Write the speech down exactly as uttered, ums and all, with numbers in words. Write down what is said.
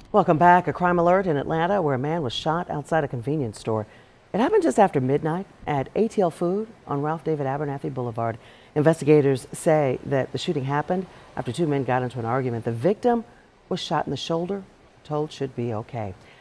Welcome back. A crime alert in Atlanta where a man was shot outside a convenience store. It happened just after midnight at A T L Food on Ralph David Abernathy Boulevard. Investigators say that the shooting happened after two men got into an argument. The victim was shot in the shoulder, told should be okay.